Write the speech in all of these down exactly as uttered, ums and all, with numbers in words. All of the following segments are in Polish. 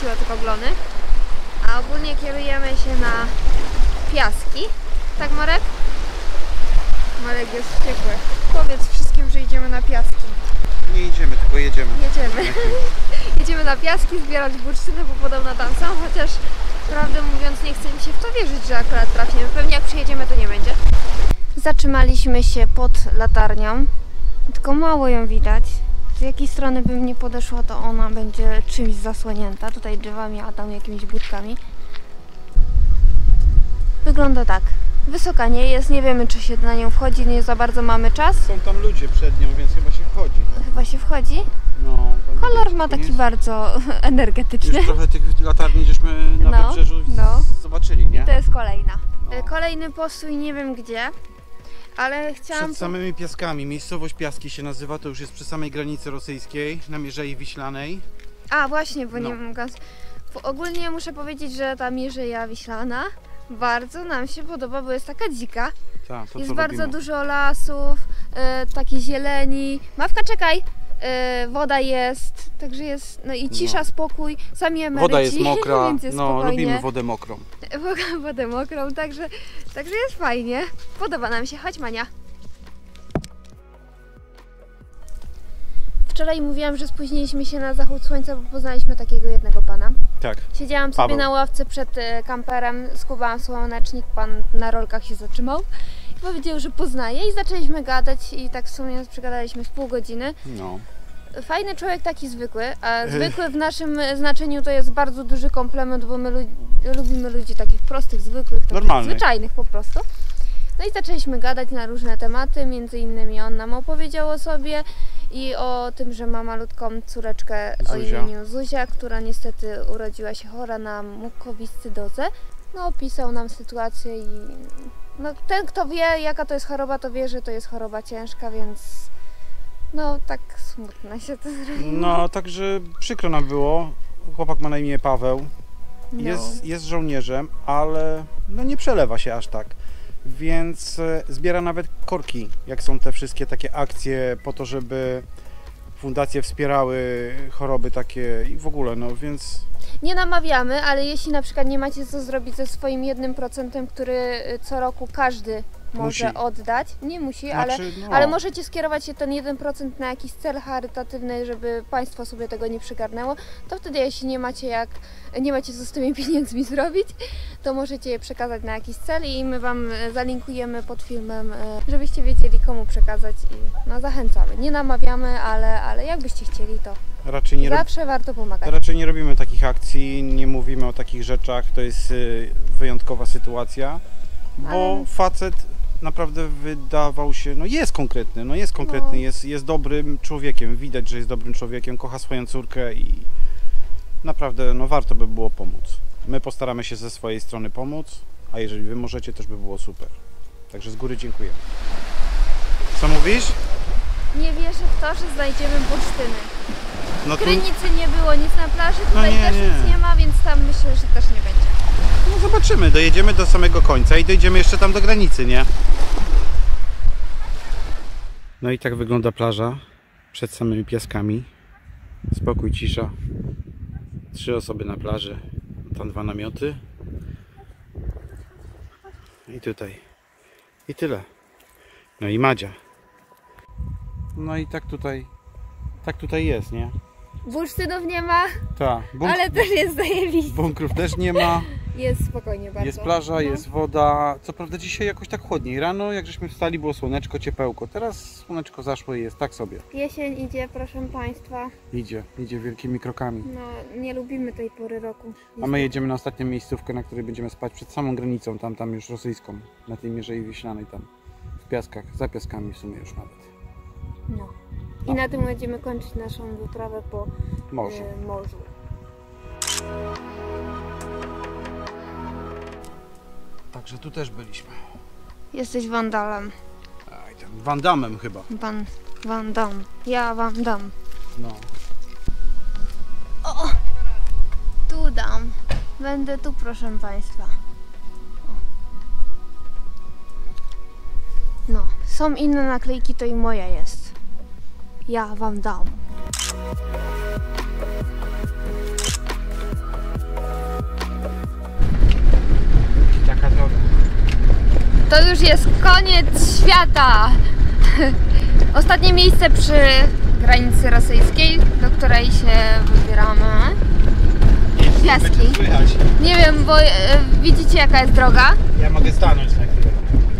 wróciło tylko glony. A ogólnie kierujemy się na piaski. Tak, Marek? Marek jest wściekły. Powiedz wszystkim, że idziemy na piaski. Nie idziemy, tylko jedziemy. Jedziemy. Jedziemy na piaski zbierać bursztyny, bo podobno tam są, chociaż prawdę mówiąc nie chce mi się w to wierzyć, że akurat trafimy. Pewnie jak przyjedziemy, to nie będzie. Zatrzymaliśmy się pod latarnią, tylko mało ją widać. Z jakiej strony bym nie podeszła, to ona będzie czymś zasłonięta. Tutaj drzewami, a tam jakimiś budkami. Wygląda tak. Wysoka nie jest, nie wiemy, czy się na nią wchodzi, nie za bardzo mamy czas. Są tam ludzie przed nią, więc chyba się wchodzi. Chyba się wchodzi. No, kolor ma taki bardzo energetyczny. Już trochę tych latarni żeśmy na no, wybrzeżu no. zobaczyli, nie? I to jest kolejna. No. Kolejny postój, nie wiem gdzie, ale chciałam... Przed samymi Piaskami. Miejscowość Piaski się nazywa, to już jest przy samej granicy rosyjskiej, na Mierzei Wiślanej. A właśnie, bo no. nie mogę... Ogólnie muszę powiedzieć, że ta Mierzeja Wiślana bardzo nam się podoba, bo jest taka dzika. Ta, to, jest co bardzo robimy. dużo lasów, e, takiej zieleni. Mawka, czekaj! E, woda jest, także jest, no i cisza, no. spokój, sami emeryci, woda jest mokra, więc jest no spokojnie. lubimy wodę mokrą. Wodę mokrą, także, także jest fajnie. Podoba nam się, chodź Mania. Wczoraj mówiłam, że spóźniliśmy się na zachód słońca, bo poznaliśmy takiego jednego pana. Tak. Siedziałam sobie Paweł. na ławce przed kamperem, skubałam słonecznik, pan na rolkach się zatrzymał i powiedział, że poznaje i zaczęliśmy gadać i tak w sumie przegadaliśmy z pół godziny. No. Fajny człowiek, taki zwykły, a zwykły w naszym znaczeniu to jest bardzo duży komplement, bo my lu lubimy ludzi takich prostych, zwykłych, takich Normalnych. zwyczajnych po prostu. No i zaczęliśmy gadać na różne tematy, między innymi on nam opowiedział o sobie i o tym, że ma malutką córeczkę Zuzia. o imieniu Zuzia, która niestety urodziła się chora na mukowiscydozę. No opisał nam sytuację i no, ten kto wie jaka to jest choroba, to wie, że to jest choroba ciężka, więc no tak smutno się to zrobiło. No, także przykro nam było. Chłopak ma na imię Paweł. No. Jest, jest żołnierzem, ale no nie przelewa się aż tak. Więc e, zbiera nawet korki, jak są te wszystkie takie akcje po to, żeby fundacje wspierały choroby takie i w ogóle, no więc... Nie namawiamy, ale jeśli na przykład nie macie co zrobić ze swoim jednym procentem, który co roku każdy może Musi. oddać, nie musi, Znaczy, ale, no. ale możecie skierować się ten jeden procent na jakiś cel charytatywny, żeby państwo sobie tego nie przygarnęło, to wtedy jeśli nie macie jak, nie macie co z tymi pieniędzmi zrobić, to możecie je przekazać na jakiś cel i my Wam zalinkujemy pod filmem, żebyście wiedzieli komu przekazać i no zachęcamy. Nie namawiamy, ale, ale jakbyście chcieli, to Raczej nie, zawsze warto pomagać. raczej nie robimy takich akcji, nie mówimy o takich rzeczach, to jest y, wyjątkowa sytuacja, bo Ale- facet naprawdę wydawał się, no jest konkretny, no jest konkretny, No. jest, jest dobrym człowiekiem, widać, że jest dobrym człowiekiem, kocha swoją córkę i naprawdę no warto by było pomóc. My postaramy się ze swojej strony pomóc, a jeżeli Wy możecie, też by było super. Także z góry dziękuję. Co mówisz? Nie wierzę w to, że znajdziemy bursztyny. No W Krynicy nie było nic na plaży, tutaj nie, też nie. nic nie ma, więc tam myślę, że też nie będzie. No zobaczymy, dojedziemy do samego końca i dojdziemy jeszcze tam do granicy, nie? No i tak wygląda plaża przed samymi Piaskami. Spokój, cisza. Trzy osoby na plaży, tam dwa namioty. I tutaj. I tyle. No i Madzia. No i tak tutaj, tak tutaj jest, nie? Bursztynów nie ma, Tak. Bunk ale też jest zajebiście. bunkrów też nie ma. Jest spokojnie bardzo. Jest plaża, No. jest woda. Co prawda dzisiaj jakoś tak chłodniej. Rano jak żeśmy wstali było słoneczko, ciepełko. Teraz słoneczko zaszło i jest tak sobie. Jesień idzie, proszę Państwa. Idzie, idzie wielkimi krokami. No, nie lubimy tej pory roku. A my jedziemy na ostatnią miejscówkę, na której będziemy spać przed samą granicą, tam, tam już rosyjską. Na tej Mierzei Wiślanej tam. W Piaskach, za Piaskami w sumie już nawet. No. I na tym będziemy kończyć naszą wyprawę po Morzu. e, morzu. Także tu też byliśmy. Jesteś wandalem. Aj, tam Van Dammem chyba. Pan Van Dam. Ja Wam dam. No. O! Tu dam. Będę tu, proszę Państwa. O. No, są inne naklejki, to i moja jest. Ja Wam dam. już jest koniec świata. Ostatnie miejsce przy granicy rosyjskiej, do której się wybieramy. Piaski. Nie wiem, bo e, widzicie jaka jest droga? Ja mogę stanąć na chwilę.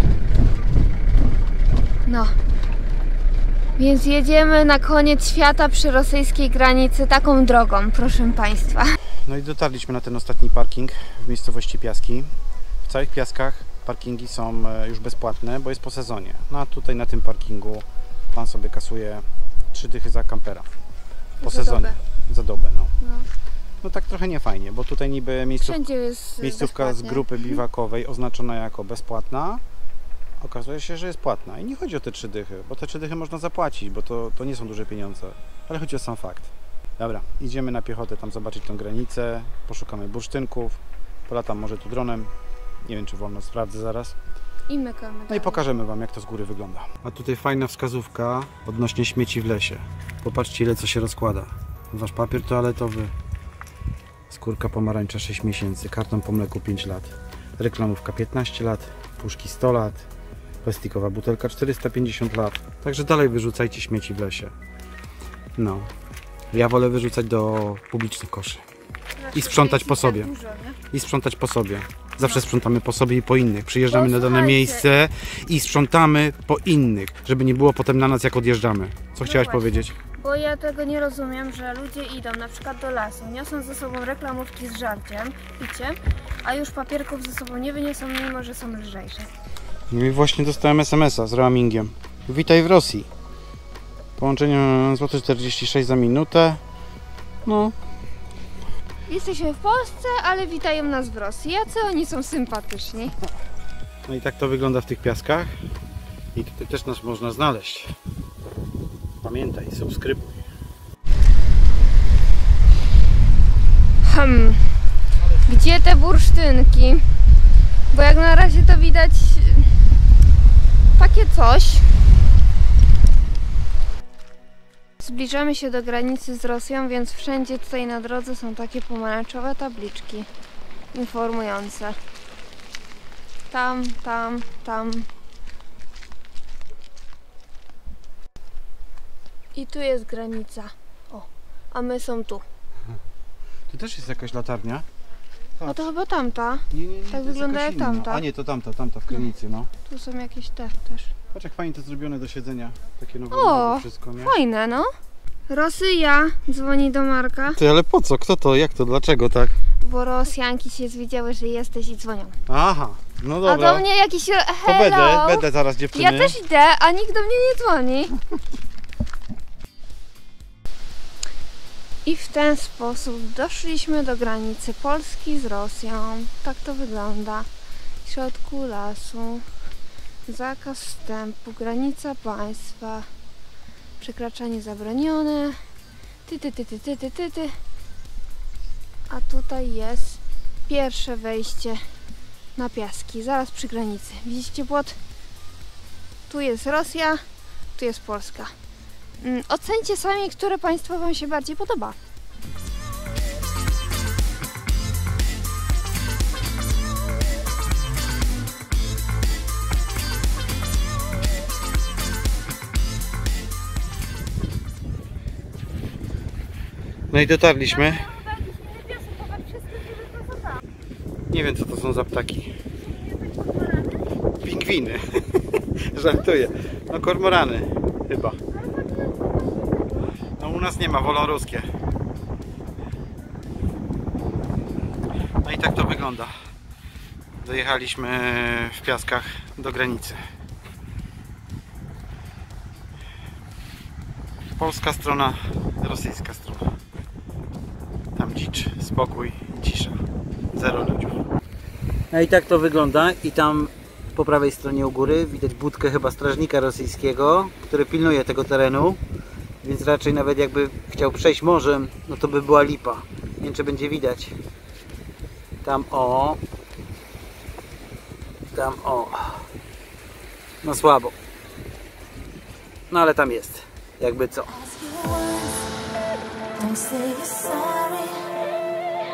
No. Więc jedziemy na koniec świata przy rosyjskiej granicy taką drogą, proszę Państwa. No i dotarliśmy na ten ostatni parking w miejscowości Piaski. W całych Piaskach parkingi są już bezpłatne, bo jest po sezonie. No a tutaj na tym parkingu pan sobie kasuje trzy dychy za kampera. Po Za sezonie. dobę. Za dobę, no. No. No tak trochę niefajnie, bo tutaj niby miejsców, Wszędzie jest miejscówka z bezpłatnie. grupy biwakowej oznaczona jako bezpłatna, okazuje się, że jest płatna. I nie chodzi o te trzy dychy, bo te trzy dychy można zapłacić, bo to, to nie są duże pieniądze. Ale chodzi o sam fakt. Dobra, idziemy na piechotę tam zobaczyć tą granicę, poszukamy bursztynków, polatam może tu dronem, nie wiem czy wolno, sprawdzę zaraz. I mykamy. No i pokażemy Wam jak to z góry wygląda. A tutaj fajna wskazówka odnośnie śmieci w lesie. Popatrzcie ile co się rozkłada. Wasz papier toaletowy, skórka pomarańcza sześć miesięcy, karton po mleku pięć lat, reklamówka piętnaście lat, puszki sto lat, plastikowa butelka czterysta pięćdziesiąt lat. Także dalej wyrzucajcie śmieci w lesie. No, ja wolę wyrzucać do publicznych koszy. I sprzątać po sobie. Dużo, I sprzątać po sobie. Zawsze sprzątamy po sobie i po innych. Przyjeżdżamy Bo na dane słuchajcie. miejsce i sprzątamy po innych, żeby nie było potem na nas jak odjeżdżamy. Co chciałaś właśnie. powiedzieć? Bo ja tego nie rozumiem, że ludzie idą na przykład do lasu, niosą ze sobą reklamówki z żarciem, piciem, a już papierków ze sobą nie wyniosą, mimo że są lżejsze. No i właśnie dostałem es em es a z roamingiem. Witaj w Rosji. Połączenie złoty czterdzieści sześć za minutę. No, Jesteśmy w Polsce, ale witają nas w Rosji. Jacy oni są sympatyczni. no i tak to wygląda w tych piaskach. I tutaj też nas można znaleźć. Pamiętaj, subskrybuj. Hmm. Gdzie te bursztynki? Bo jak na razie to widać takie coś. Zbliżamy się do granicy z Rosją, więc wszędzie tutaj na drodze są takie pomarańczowe tabliczki informujące. Tam, tam, tam. I tu jest granica. O, a my są tu. Tu też jest jakaś latarnia. A to chyba tamta. Nie, nie, nie, Tak to jest wygląda jakaś jak inna. tamta. A nie, to tamta, tamta w krynicy, no. Tu są jakieś te też. Patrz jak fajnie to zrobione do siedzenia. Takie nowe O, wszystko, nie? fajne, no. Rosja dzwoni do Marka, Ty, ale po co? Kto to? Jak to? Dlaczego tak? bo Rosjanki się zwiedziały, że jesteś i dzwonią. Aha, no A dobra. do mnie jakiś To hello. będę, będę zaraz dziewczyny. Ja też idę, a nikt do mnie nie dzwoni. I w ten sposób doszliśmy do granicy Polski z Rosją. Tak to wygląda. W środku lasu. Zakaz wstępu, granica państwa. Przekraczanie zabronione. Ty, ty, ty, ty, ty, ty, ty, ty. A tutaj jest pierwsze wejście na Piaski, zaraz przy granicy. Widzicie płot? Tu jest Rosja, tu jest Polska. Mm, Ocencie sami, które państwo Wam się bardziej podoba. No i dotarliśmy. Nie wiem co to są za ptaki. Pingwiny. Żartuję. No kormorany chyba. No u nas nie ma, wolą ruskie. No i tak to wygląda. Dojechaliśmy w Piaskach do granicy. Polska strona, rosyjska strona. Tam dzicz, spokój, cisza. Zero ludzi. No i tak to wygląda. I tam po prawej stronie u góry widać budkę chyba strażnika rosyjskiego, który pilnuje tego terenu. Więc raczej nawet jakby chciał przejść morzem, no to by była lipa. Nie wiem czy będzie widać. Tam o. Tam o. No słabo. No ale tam jest. Jakby co. Don't say you're sorry.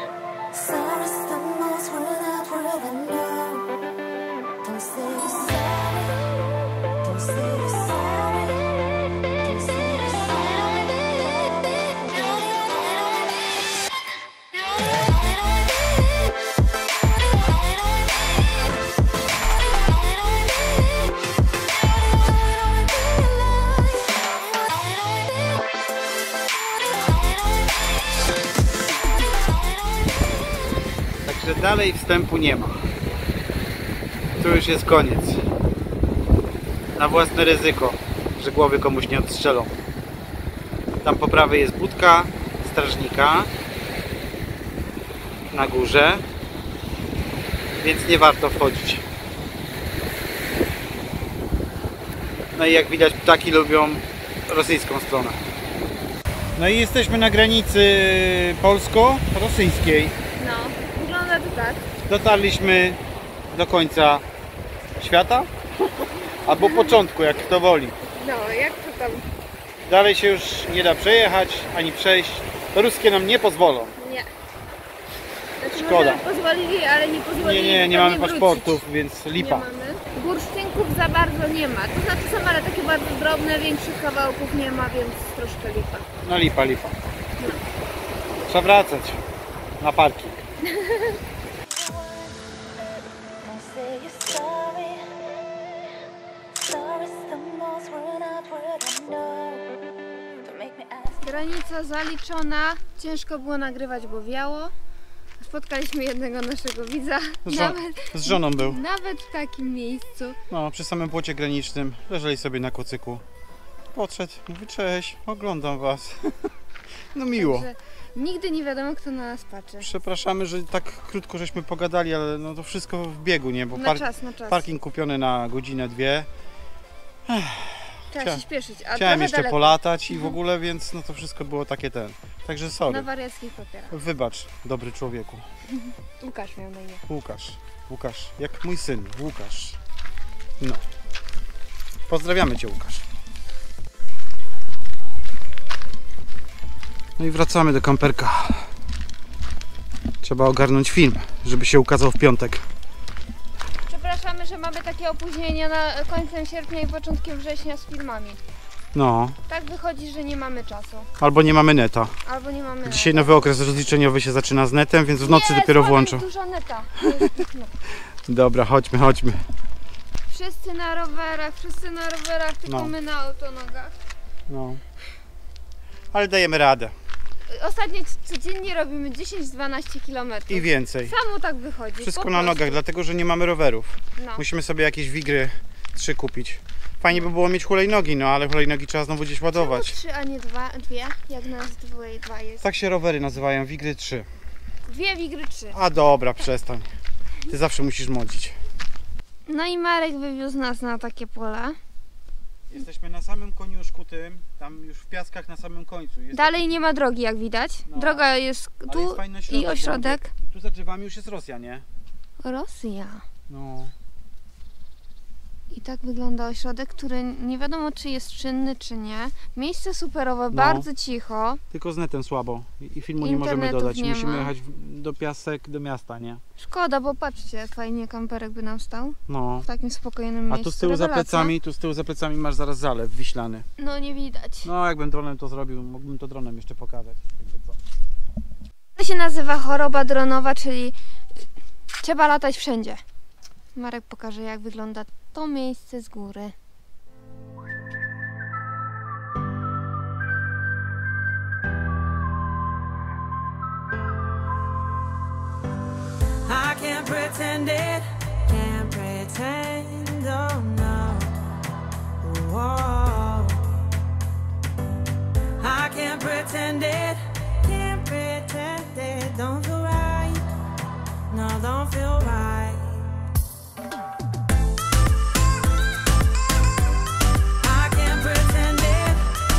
Sorry stumbles without word and love. Don't say you're sorry. że dalej wstępu nie ma. Tu już jest koniec. Na własne ryzyko, że głowy komuś nie odstrzelą. Tam po prawej jest budka strażnika na górze, więc nie warto wchodzić. No i jak widać, ptaki lubią rosyjską stronę. No i jesteśmy na granicy polsko-rosyjskiej. No, wygląda to tak. Dotarliśmy do końca świata, albo początku, jak kto woli. No, jak to tam? Dalej się już nie da przejechać, ani przejść. Ruskie nam nie pozwolą. Nie. Znaczy, Szkoda. może pozwolili, ale nie pozwolili. Nie, nie, nie tam mamy wrócić. paszportów, więc lipa. Nie mamy. Bursztynków za bardzo nie ma. To znaczy są, ale takie bardzo drobne, większych kawałków nie ma, więc troszkę lipa. No lipa, lipa. Trzeba wracać na parking. Don't say you're sorry. Sorry's the most worn out word I know. Don't make me ask. Granica zaliczona. Ciężko było nagrywać, bo wiało. Spotkaliśmy jednego naszego widza. Z, żo- Nawet, z żoną był. nawet w takim miejscu. No, przy samym płocie granicznym. Leżeli sobie na kocyku. Podszedł, mówi cześć, oglądam was. No miło. Także nigdy nie wiadomo, kto na nas patrzy. Przepraszamy, że tak krótko żeśmy pogadali, ale no to wszystko w biegu, nie? Bo Na park- czas, na czas. parking kupiony na godzinę, dwie. Trzeba chcia- się śpieszyć. A Chciałem trochę jeszcze daleko. polatać i w ogóle, więc no to wszystko było takie ten. Także Na sorry. wariackich papierach. Wybacz, dobry człowieku. Łukasz miał na imię. Łukasz. Łukasz. Jak mój syn. Łukasz. No. Pozdrawiamy Cię, Łukasz. No i wracamy do kamperka. Trzeba ogarnąć film, żeby się ukazał w piątek. Przepraszamy, że mamy takie opóźnienia na końcem sierpnia i początkiem września z filmami. No. Tak wychodzi, że nie mamy czasu. Albo nie mamy neta. Albo nie mamy Dzisiaj neta. nowy okres rozliczeniowy się zaczyna z netem, więc w nocy Nie, dopiero słaba włączą. jest duża neta. To jest- no. Dobra, chodźmy, chodźmy. Wszyscy na rowerach, wszyscy na rowerach, tylko No. my na autonogach. No. Ale dajemy radę. Ostatnio codziennie robimy dziesięć dwanaście kilometrów. I więcej. Samo tak wychodzi. Wszystko po na prostu. nogach, dlatego że nie mamy rowerów. No. Musimy sobie jakieś wigry trzy kupić. Fajnie by było mieć hulajnogi, no ale hulajnogi trzeba znowu gdzieś Czemu ładować. trzy, a nie dwa, dwie? Jak nas dwoje, dwa jest. Tak się rowery nazywają, wigry trzy. Dwie wigry trzy. A dobra, przestań. Ty zawsze musisz modzić. No i Marek wywiózł nas na takie pola. Jesteśmy na samym koniuszku tym, tam już w piaskach na samym końcu. Jest Dalej nie ma drogi, jak widać. No. Droga jest Ale tu jest fajny i środek, ośrodek. Tu za drzewami już jest Rosja, nie? Rosja. No. I tak wygląda ośrodek, który nie wiadomo, czy jest czynny, czy nie. Miejsce superowe, No. bardzo cicho. Tylko z netem słabo i i filmu nie możemy Internetów dodać. nie Musimy ma. jechać w- do piasek, do miasta, nie? Szkoda, bo patrzcie, jak fajnie kamperek by nam stał. No. W takim spokojnym A miejscu. tu z tyłu za Rewelacja. plecami, tu z tyłu za plecami masz zaraz zalew wiślany. No nie widać. No jakbym dronem to zrobił, mógłbym to dronem jeszcze pokazać. Jakby co. To się nazywa choroba dronowa, czyli trzeba latać wszędzie. Marek pokaże, jak wygląda to miejsce z góry. I can't pretend it, can't pretend, oh no. Whoa. I can't pretend it, can't pretend it, don't feel right, no, don't feel right. I can't pretend it,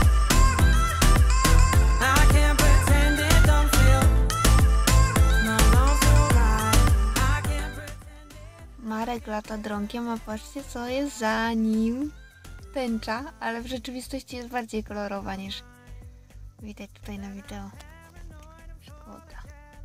I can't pretend it, don't feel, no, don't feel right. I can't pretend it. Marek lata dronkiem, a patrzcie, co jest za nim. Tęcza, ale w rzeczywistości jest bardziej kolorowa niż widać tutaj na wideo. Szkoda.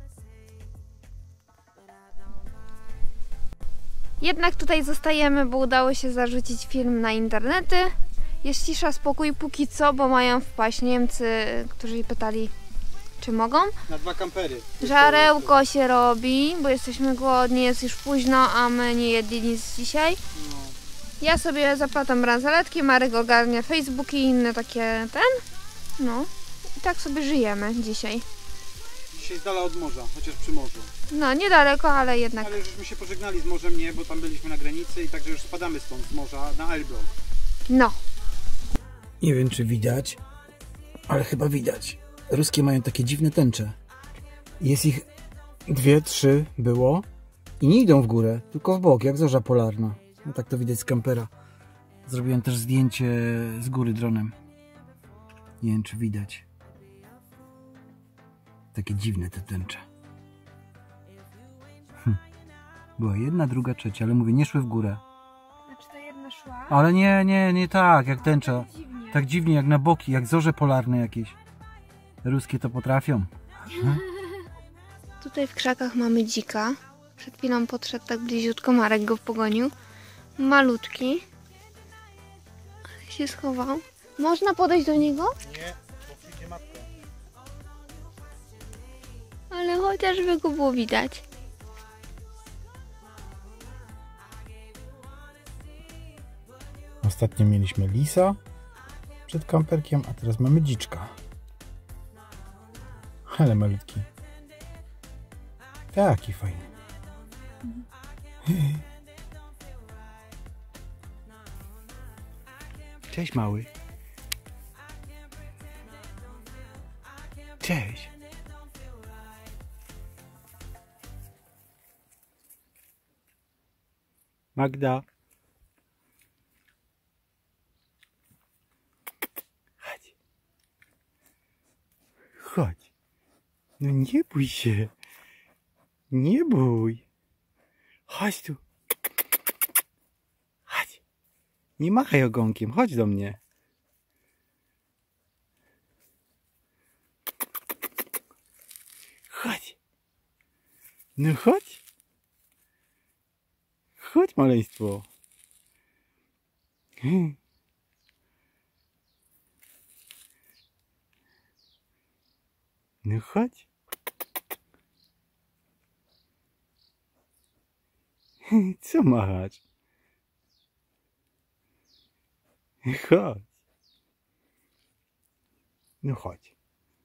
Jednak tutaj zostajemy, bo udało się zarzucić film na internety. Jest cisza, spokój póki co, bo mają wpaść Niemcy, którzy pytali, czy mogą. Na dwa kampery. Żarełko się robi, bo jesteśmy głodni, jest już późno, a my nie jedli nic dzisiaj. No. Ja sobie zaplatam bransoletki, Marek ogarnia Facebook i inne takie ten. No. I tak sobie żyjemy dzisiaj. dzisiaj z dala od morza, chociaż przy morzu. No, niedaleko, ale jednak. Ale już żeśmy się pożegnali z morzem, nie, bo tam byliśmy na granicy i także już spadamy stąd z morza na Elbląg. No. Nie wiem, czy widać, ale chyba widać. Ruskie mają takie dziwne tęcze. Jest ich dwie, trzy było i nie idą w górę, tylko w bok, jak zorza polarna. No tak to widać z kampera. Zrobiłem też zdjęcie z góry dronem. Nie wiem, czy widać. Takie dziwne te tęcze. Hm. Była jedna, druga, trzecia, ale mówię, nie szły w górę. Znaczy ta jedna szła? Ale nie, nie, nie tak, jak tęcza. Dziwnie. Tak dziwnie, jak na boki, jak zorze polarne jakieś. Ruskie to potrafią. Hm? Tutaj w krzakach mamy dzika. Przed chwilą podszedł tak bliziutko, Marek go pogonił. Malutki. Ale się schował. Można podejść do niego? Nie, bo przyjdzie matka. Ale chociażby go było widać. Ostatnio mieliśmy lisa przed kamperkiem, a teraz mamy dziczka. Ale malutki. Taki fajny. Cześć, mały. Cześć. Magda. Chodź. Chodź. No nie bój się. Nie bój. Chodź tu. Chodź. Nie machaj ogonkiem. Chodź do mnie. Chodź. No chodź. Chodź, maleństwo. Hmm. No chodź. Co machać? Chodź. No chodź.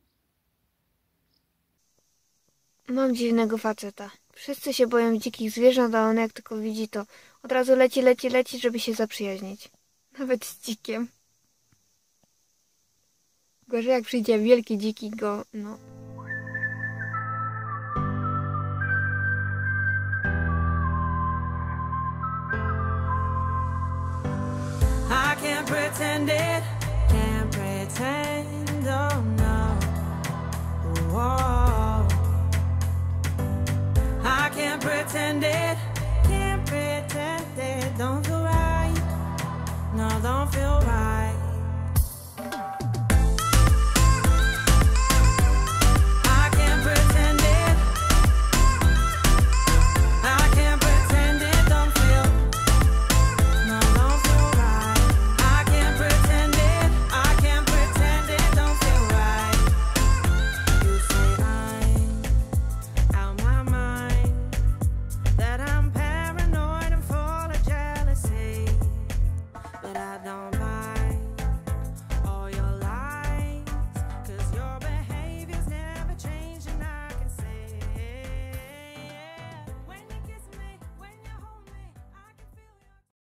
Mam dziwnego faceta. Wszyscy się boją dzikich zwierząt, a on jak tylko widzi, to od razu leci, leci, leci, żeby się zaprzyjaźnić. Nawet z dzikiem. Gorzej jak przyjdzie wielki dziki go, no... I can't pretend it, can't pretend, oh no. Whoa. I can't pretend it, can't pretend it, don't feel right, no, don't feel right.